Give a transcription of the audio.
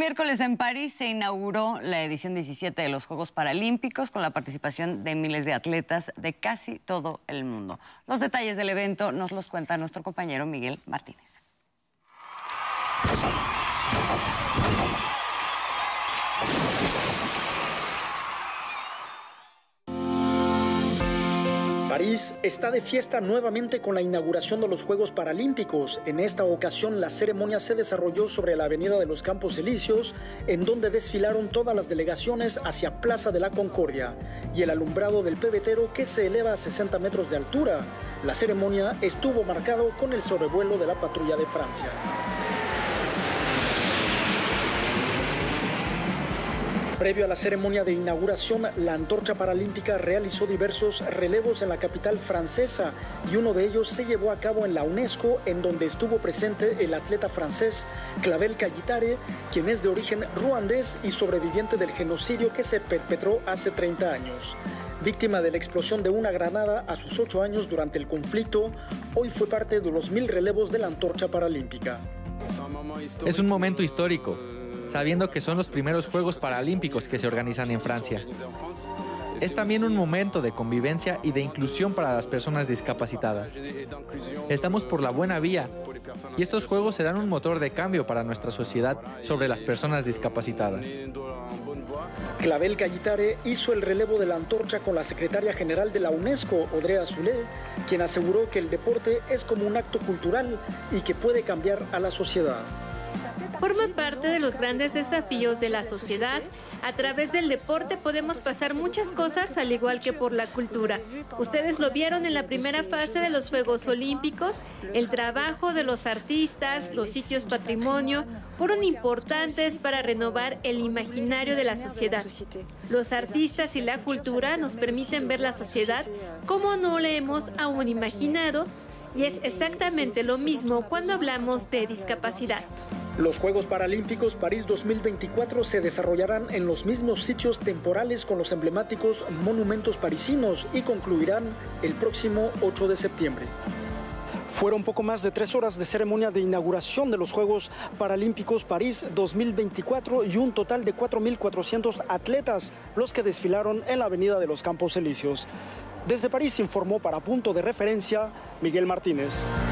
Miércoles en París se inauguró la edición 17 de los Juegos Paralímpicos con la participación de miles de atletas de casi todo el mundo. Los detalles del evento nos los cuenta nuestro compañero Miguel Martínez. París está de fiesta nuevamente con la inauguración de los Juegos Paralímpicos. En esta ocasión la ceremonia se desarrolló sobre la avenida de los Campos Elíseos, en donde desfilaron todas las delegaciones hacia Plaza de la Concordia y el alumbrado del pebetero que se eleva a 60 metros de altura. La ceremonia estuvo marcado con el sobrevuelo de la patrulla de Francia. Previo a la ceremonia de inauguración, la antorcha paralímpica realizó diversos relevos en la capital francesa y uno de ellos se llevó a cabo en la UNESCO, en donde estuvo presente el atleta francés Clavel Kayitare, quien es de origen ruandés y sobreviviente del genocidio que se perpetró hace 30 años. Víctima de la explosión de una granada a sus 8 años durante el conflicto, hoy fue parte de los 1000 relevos de la antorcha paralímpica. Es un momento histórico, sabiendo que son los primeros Juegos Paralímpicos que se organizan en Francia. Es también un momento de convivencia y de inclusión para las personas discapacitadas. Estamos por la buena vía y estos Juegos serán un motor de cambio para nuestra sociedad sobre las personas discapacitadas. Clavel Kayitare hizo el relevo de la antorcha con la secretaria general de la UNESCO, Audrey Azoulay, quien aseguró que el deporte es como un acto cultural y que puede cambiar a la sociedad. Forma parte de los grandes desafíos de la sociedad. A través del deporte podemos pasar muchas cosas, al igual que por la cultura. Ustedes lo vieron en la primera fase de los Juegos Olímpicos. El trabajo de los artistas, los sitios patrimonio, fueron importantes para renovar el imaginario de la sociedad. Los artistas y la cultura nos permiten ver la sociedad como no la hemos aún imaginado, y es exactamente lo mismo cuando hablamos de discapacidad. Los Juegos Paralímpicos París 2024 se desarrollarán en los mismos sitios temporales con los emblemáticos monumentos parisinos y concluirán el próximo 8 de septiembre. Fueron poco más de 3 horas de ceremonia de inauguración de los Juegos Paralímpicos París 2024 y un total de 4.400 atletas los que desfilaron en la avenida de los Campos Elíseos. Desde París informó para Punto de Referencia Miguel Martínez.